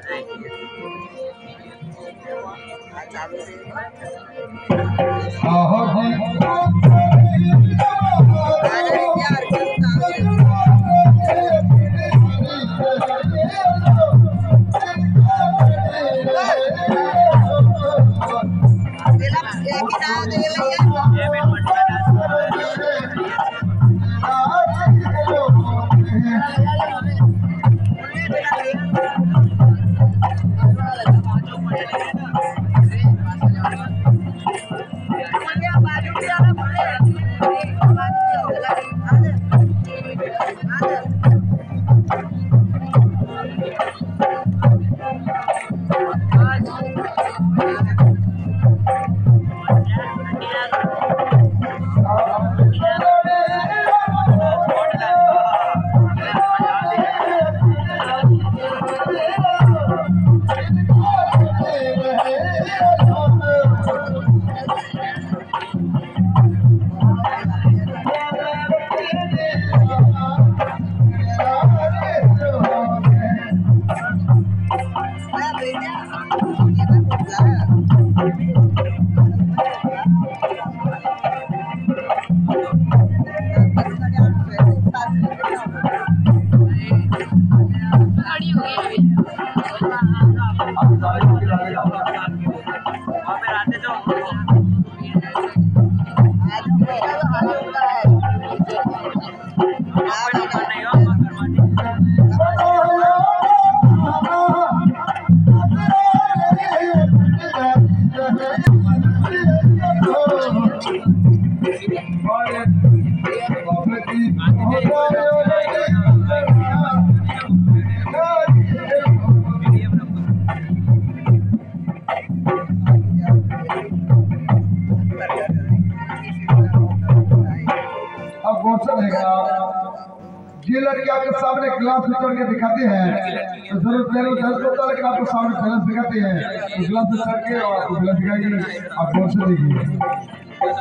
ये लड़की आपके सामने ग्लास में चढ़ के दिखाते हैं तो जरूर पहले दर्ज होता है, लेकिन आपको सामने बैलेंस दिखाते हैं तो ग्लास में चढ़ के और आपको बैलेंस दिखाएगी, आप गौर से देखिए।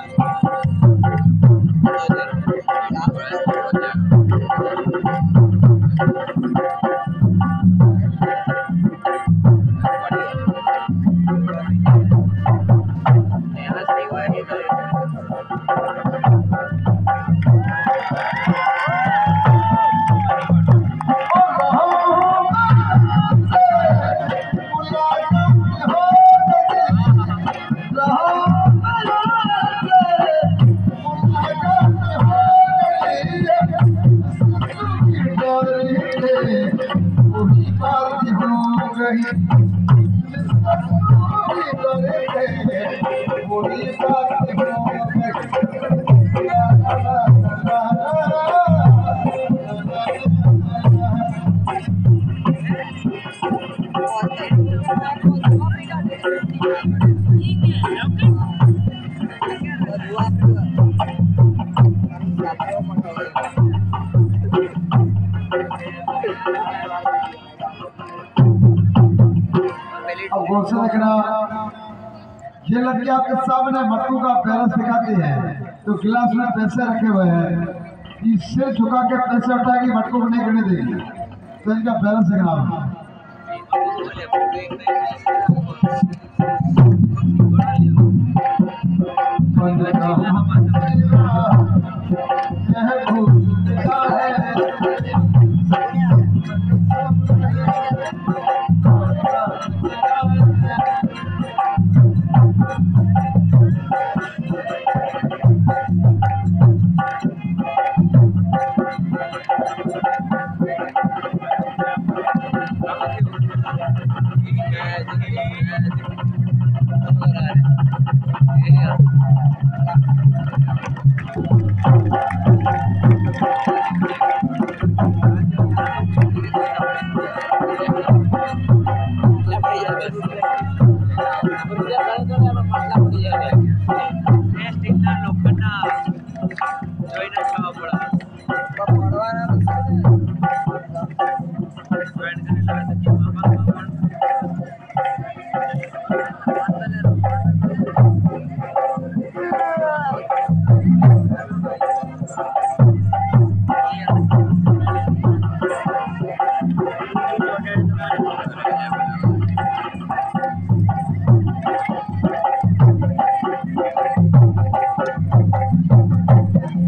ये लड़की आपके सामने मटकू का बैलेंस दिखाती है तो गिलास में पैसे रखे हुए हैं, सिर झुका के पैसे उठाएगी, मटकू को नहीं गिरने देगी, तो इनका बैलेंस दिखना।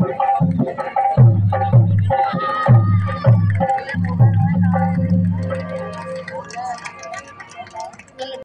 है।